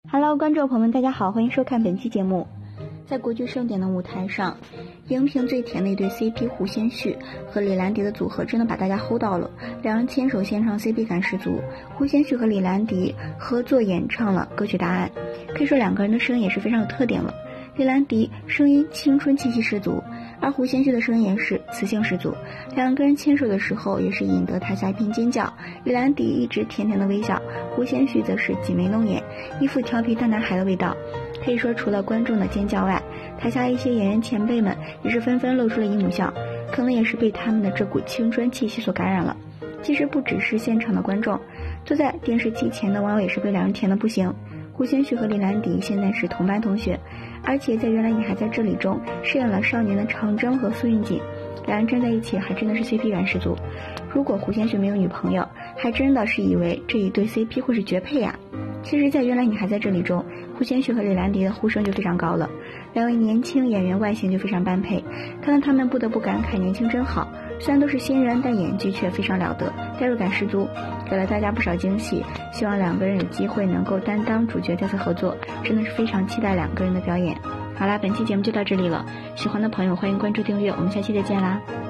Hello， 观众朋友们，大家好，欢迎收看本期节目。在国剧盛典的舞台上，荧屏最甜的一对 CP 胡先煦和李兰迪的组合真的把大家 hold 到了，两人牵手献唱 CP 感十足。胡先煦和李兰迪合作演唱了歌曲《答案》，可以说两个人的声音也是非常有特点了。李兰迪声音青春气息十足，而胡先煦的声音也是磁性十足。两个人牵手的时候也是引得台下一片尖叫。李兰迪一直甜甜的微笑，胡先煦则是挤眉弄眼，一副调皮大男孩的味道。可以说除了观众的尖叫外，台下一些演员前辈们也是纷纷露出了姨母笑，可能也是被他们的这股青春气息所感染了。其实不只是现场的观众，坐在电视机前的网友也是被两人甜的不行。胡先煦和李兰迪现在是同班同学，而且在《原来你还在这里》中饰演了少年的长征和苏运锦，两人站在一起还真的是 CP 感十足。如果胡先煦没有女朋友，还真的是以为这一对 CP 会是绝配呀。其实在《原来你还在这里》中，胡先煦和李兰迪的呼声就非常高了，两位年轻演员外形就非常般配，看到他们不得不感慨年轻真好。虽然都是新人，但演技却非常了得，代入感十足，给了大家不少惊喜。希望两个人有机会能够担当主角再次合作，真的是非常期待两个人的表演。好啦，本期节目就到这里了，喜欢的朋友欢迎关注订阅，我们下期再见啦。